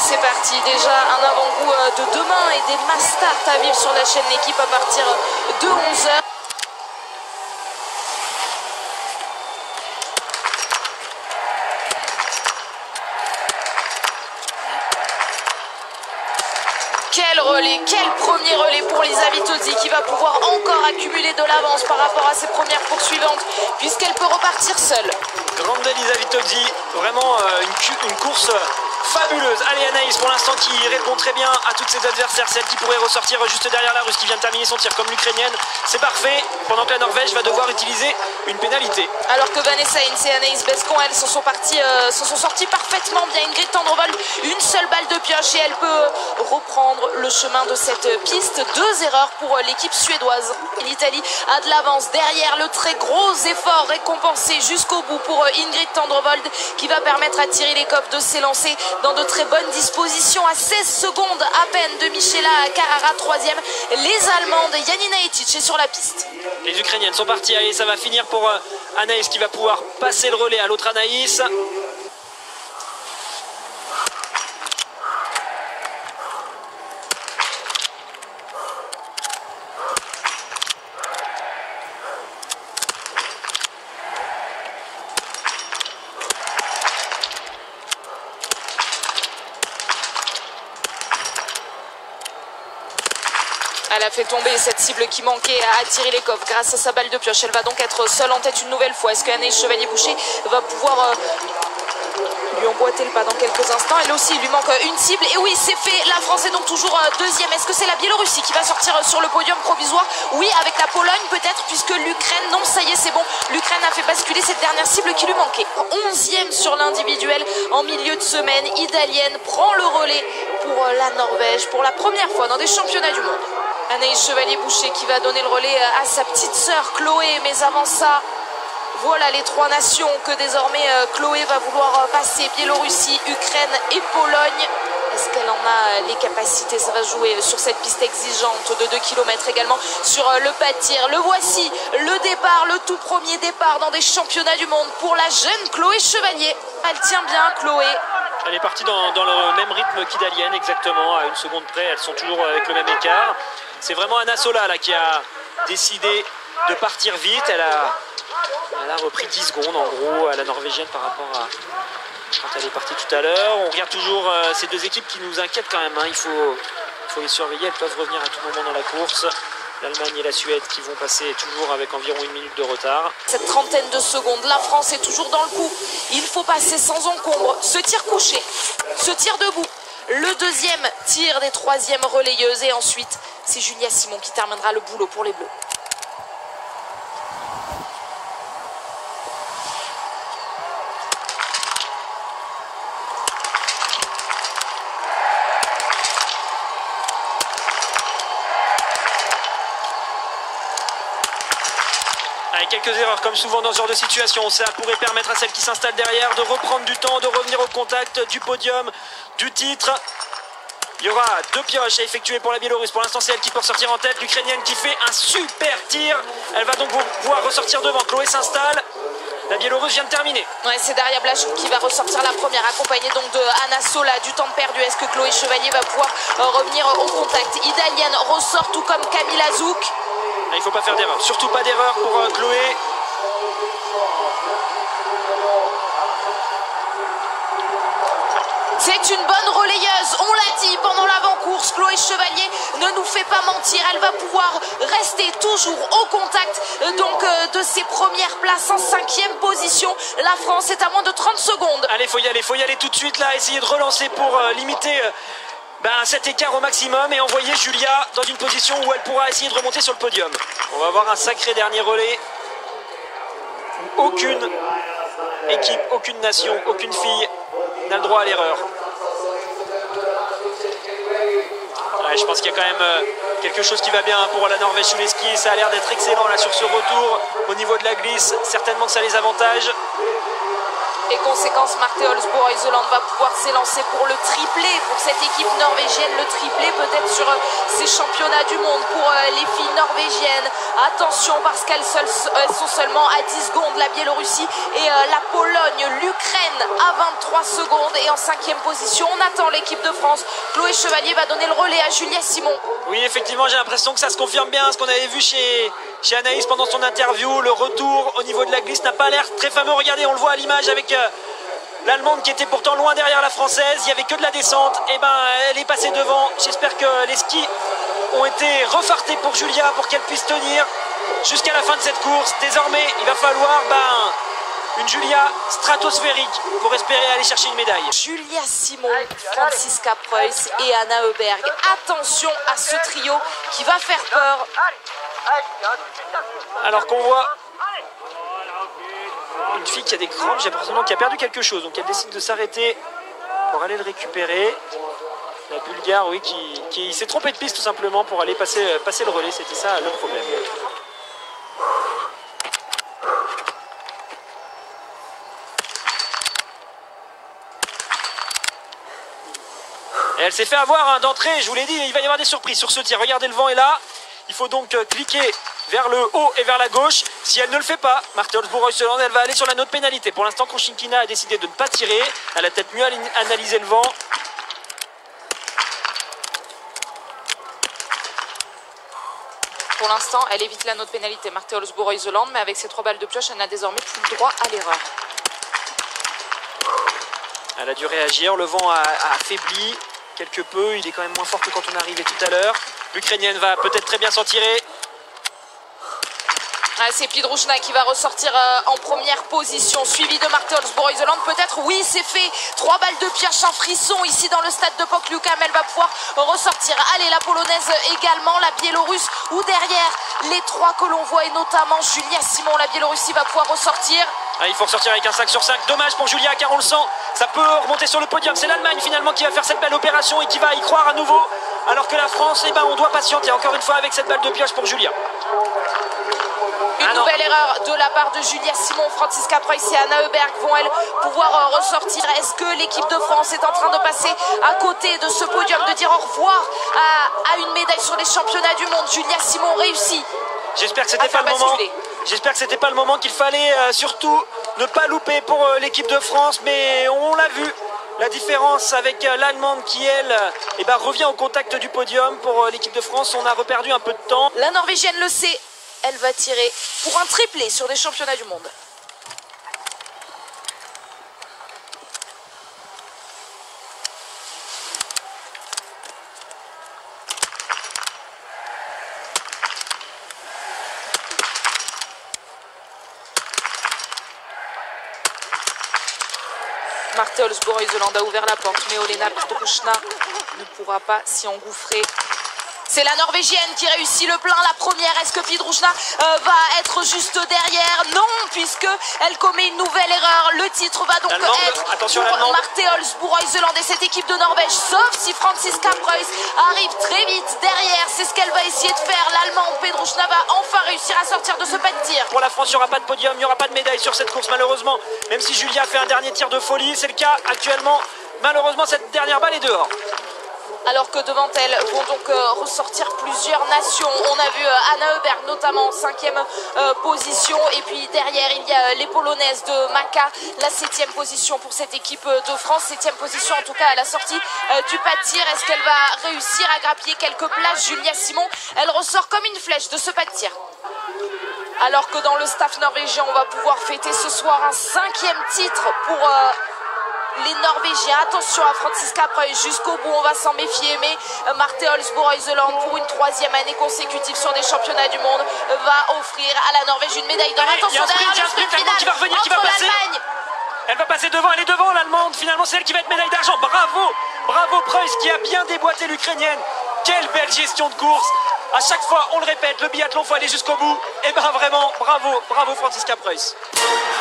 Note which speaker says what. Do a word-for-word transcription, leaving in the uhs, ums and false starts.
Speaker 1: c'est parti, déjà un avant-goût de demain et des mass starts à vivre sur la chaîne L'équipe à partir de onze heures. Quel relais, quel premier relais pour Lisa Vitozzi qui va pouvoir encore accumuler de l'avance par rapport à ses premières poursuivantes puisqu'elle peut repartir seule.
Speaker 2: Grande Lisa Vitozzi, vraiment euh, une, une course fabuleuse. Allez Anaïs pour l'instant qui répond très bien à toutes ses adversaires, celle qui pourrait ressortir juste derrière la Russe qui vient de terminer son tir comme l'Ukrainienne. C'est parfait pendant que la Norvège va devoir utiliser une pénalité.
Speaker 1: Alors que Vanessa Hintze et Anaïs Bescon, elles se sont, parties, euh, se sont sorties parfaitement bien. Ingrid Tendrevold, une seule balle de pioche et elle peut reprendre le chemin de cette piste. Deux erreurs pour l'équipe suédoise. L'Italie a de l'avance derrière le très gros effort récompensé jusqu'au bout pour Ingrid Tendrevold qui va permettre à Thierry Lekop de s'élancer dans de très bonnes dispositions à seize secondes à peine de Michela Carrara, troisième. Les Allemandes, Janina Etic est sur la piste.
Speaker 2: Les Ukrainiennes sont parties, allez ça va finir pour Anaïs qui va pouvoir passer le relais à l'autre Anaïs.
Speaker 1: Elle a fait tomber cette cible qui manquait à Thierry Lekop grâce à sa balle de pioche. Elle va donc être seule en tête une nouvelle fois. Est-ce qu'Anaïs Chevalier-Boucher va pouvoir euh, lui emboîter le pas dans quelques instants? Elle aussi, il lui manque une cible. Et oui, c'est fait. La France est donc toujours euh, deuxième. Est-ce que c'est la Biélorussie qui va sortir sur le podium provisoire? Oui, avec la Pologne peut-être, puisque l'Ukraine, non, ça y est, c'est bon. L'Ukraine a fait basculer cette dernière cible qui lui manquait. onzième sur l'individuel en milieu de semaine. Idalienne prend le relais pour euh, la Norvège pour la première fois dans des championnats du monde. Anaïs Chevalier-Boucher qui va donner le relais à sa petite sœur Chloé, mais avant ça, voilà les trois nations que désormais Chloé va vouloir passer, Biélorussie, Ukraine et Pologne. Est-ce qu'elle en a les capacités? Ça va jouer sur cette piste exigeante de deux kilomètres également sur le pas de tir. Le voici, le départ, le tout premier départ dans des championnats du monde pour la jeune Chloé Chevalier. Elle tient bien, Chloé.
Speaker 2: Elle est partie dans, dans le même rythme qu'Idalienne, exactement, à une seconde près, elles sont toujours avec le même écart. C'est vraiment Anna Sola là, qui a décidé de partir vite. Elle a, elle a repris dix secondes en gros à la Norvégienne par rapport à quand elle est partie tout à l'heure. On regarde toujours euh, ces deux équipes qui nous inquiètent quand même, hein. Il faut, il faut les surveiller, elles peuvent revenir à tout moment dans la course. L'Allemagne et la Suède qui vont passer toujours avec environ une minute de retard.
Speaker 1: Cette trentaine de secondes, la France est toujours dans le coup. Il faut passer sans encombre. Ce tir couché, ce tir debout. Le deuxième tir des troisièmes relayeuses. Et ensuite, c'est Julia Simon qui terminera le boulot pour les Bleus.
Speaker 2: Avec quelques erreurs comme souvent dans ce genre de situation, ça pourrait permettre à celle qui s'installe derrière de reprendre du temps, de revenir au contact du podium, du titre. Il y aura deux pioches à effectuer pour la Biélorusse. Pour l'instant, c'est elle qui peut ressortir en tête. L'Ukrainienne qui fait un super tir. Elle va donc pouvoir ressortir devant. Chloé s'installe. La Biélorusse vient de terminer.
Speaker 1: Ouais, c'est Daria Blachuk qui va ressortir la première, accompagnée donc de Anna Sola. Du temps perdu. Est-ce que Chloé Chevalier va pouvoir euh, revenir au contact? Idalienne ressort tout comme Camilla Zouk.
Speaker 2: Il ne faut pas faire d'erreur. Surtout pas d'erreur pour euh, Chloé.
Speaker 1: C'est une bonne relayeuse, on l'a dit pendant l'avant-course. Chloé Chevalier ne nous fait pas mentir, elle va pouvoir rester toujours au contact donc euh, de ses premières places en cinquième position. La France est à moins de trente secondes.
Speaker 2: Allez, faut y aller, faut y aller tout de suite là, essayer de relancer pour euh, limiter euh, ben, cet écart au maximum et envoyer Julia dans une position où elle pourra essayer de remonter sur le podium. On va avoir un sacré dernier relais. Aucune équipe, aucune nation, aucune fille n'a le droit à l'erreur. Ouais, je pense qu'il y a quand même euh, quelque chose qui va bien pour la Norvège sous les skis. Ça a l'air d'être excellent là sur ce retour au niveau de la glisse. Certainement que ça les avantage.
Speaker 1: Et conséquence, Marte Olsbo Iseland va pouvoir s'élancer pour le triplé pour cette équipe norvégienne. Le triplé peut-être sur euh, ces championnats du monde pour euh, les filles norvégiennes. Norvégiennes. Attention parce qu'elles sont seulement à dix secondes, la Biélorussie et euh, la Pologne. L'Ukraine à vingt-trois secondes et en cinquième position. On attend l'équipe de France. Chloé Chevalier va donner le relais à Julia Simon.
Speaker 2: Oui, effectivement, j'ai l'impression que ça se confirme bien ce qu'on avait vu chez, chez Anaïs pendant son interview. Le retour au niveau de la glisse n'a pas l'air très fameux. Regardez, on le voit à l'image avec euh, l'Allemande qui était pourtant loin derrière la Française. Il n'y avait que de la descente. Et ben, elle est passée devant. J'espère que les skis ont été refartés pour Julia pour qu'elle puisse tenir jusqu'à la fin de cette course. Désormais, il va falloir ben, une Julia stratosphérique pour espérer aller chercher une médaille.
Speaker 1: Julia Simon, Franziska Preuss et Anna Heuberg. Attention à ce trio qui va faire peur.
Speaker 2: Alors qu'on voit une fille qui a des crampes, j'ai l'impression qu'elle a perdu quelque chose. Donc elle décide de s'arrêter pour aller le récupérer. La Bulgare, oui, qui, qui s'est trompée de piste tout simplement pour aller passer, passer le relais. C'était ça le problème. Et elle s'est fait avoir hein, d'entrée, je vous l'ai dit, il va y avoir des surprises sur ce tir. Regardez, le vent est là. Il faut donc euh, cliquer vers le haut et vers la gauche. Si elle ne le fait pas, Marthe Olsbourg-Reuseland, elle va aller sur la note pénalité. Pour l'instant, Krushinkina a décidé de ne pas tirer. Elle a peut-être mieux analysé le vent.
Speaker 1: Pour l'instant, elle évite la note pénalité, Marthe Olsbourg-Reuseland, mais avec ses trois balles de pioche, elle n'a désormais plus le droit à l'erreur.
Speaker 2: Elle a dû réagir, le vent a, a affaibli quelque peu, il est quand même moins fort que quand on arrivait tout à l'heure. L'Ukrainienne va peut-être très bien s'en tirer.
Speaker 1: Ah, c'est Pidrushna qui va ressortir euh, en première position, suivi de Marthe Olsbourg-Reuseland. Peut-être, oui, c'est fait. Trois balles de pioche, un frisson ici dans le stade de Pokljuka, mais elle va pouvoir ressortir. Allez, la Polonaise également, la Biélorusse, ou derrière les trois que l'on voit, et notamment Julia Simon. La Biélorussie va pouvoir ressortir.
Speaker 2: Ah, il faut ressortir avec un cinq sur cinq. Dommage pour Julia, car on le sent, ça peut remonter sur le podium. C'est l'Allemagne finalement qui va faire cette belle opération et qui va y croire à nouveau. Alors que la France, eh ben, on doit patienter encore une fois avec cette balle de pioche pour Julia.
Speaker 1: Une ah nouvelle erreur de la part de Julia Simon. Franziska Preuss et Anna Heuberg vont elles pouvoir euh, ressortir. Est-ce que l'équipe de France est en train de passer à côté de ce podium, de dire au revoir à, à une médaille sur les championnats du monde? Julia Simon réussit.
Speaker 2: J'espère que c'était pas le moment. J'espère que c'était pas le moment qu'il fallait euh, surtout ne pas louper pour euh, l'équipe de France, mais on, on l'a vu. La différence avec euh, l'Allemande qui, elle, euh, eh ben, revient au contact du podium. Pour euh, l'équipe de France, on a reperdu un peu de temps.
Speaker 1: La Norvégienne le sait. Elle va tirer pour un triplé sur des championnats du monde. Marthe Olsbourg-Reuseland a ouvert la porte, mais Olena Pidrushna ne pourra pas s'y engouffrer. C'est la Norvégienne qui réussit le plein, la première. Est-ce que Pidrushna euh, va être juste derrière? Non, puisqu'elle commet une nouvelle erreur. Le titre va donc être
Speaker 2: Attention,
Speaker 1: pour Marthe Olsbourg-Reuseland et cette équipe de Norvège, sauf si Franziska Preuss arrive très vite derrière. C'est ce qu'elle va essayer de faire. L'Allemand Pidrushna va enfin réussir à sortir de ce pas de tir.
Speaker 2: Pour la France, il n'y aura pas de podium, il n'y aura pas de médaille sur cette course, malheureusement. Même si Julia fait un dernier tir de folie, c'est le cas actuellement. Malheureusement, cette dernière balle est dehors.
Speaker 1: Alors que devant elle vont donc euh, ressortir plusieurs nations. On a vu euh, Anna Heuberg notamment en cinquième euh, position. Et puis derrière il y a euh, les Polonaises de Maka, la septième position pour cette équipe de France. Septième position en tout cas à la sortie euh, du pas de tir. Est-ce qu'elle va réussir à grappiller quelques places? Julia Simon, elle ressort comme une flèche de ce pas de tir. Alors que dans le staff norvégien, on va pouvoir fêter ce soir un cinquième titre pour... Euh, les Norvégiens. Attention à Franziska Preuss jusqu'au bout, on va s'en méfier, mais Marthe Olsbourg-Reuseland pour une troisième année consécutive sur des championnats du monde va offrir à la Norvège une médaille d'or. Attention derrière le sprint final
Speaker 2: qui va revenir, qui va passer. Elle va passer devant, elle est devant l'Allemande, finalement c'est elle qui va être médaille d'argent. Bravo, bravo Preuss qui a bien déboîté l'Ukrainienne. Quelle belle gestion de course. À chaque fois, on le répète, le biathlon, faut aller jusqu'au bout. Et ben vraiment, bravo, bravo Franziska Preuss.